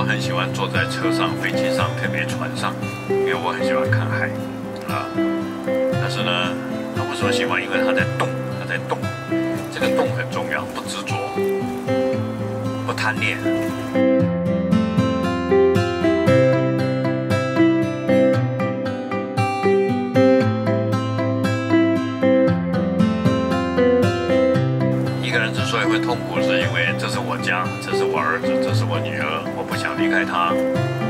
很喜欢坐在车上、飞机上，特别船上，因为我很喜欢看海啊。但是呢，为什么喜欢？因为它在动，它在动。这个动很重要，不执着，不贪恋。一个人之所以会痛苦，是因为这是我家，这是我儿子，这是我女儿，我不想离开他。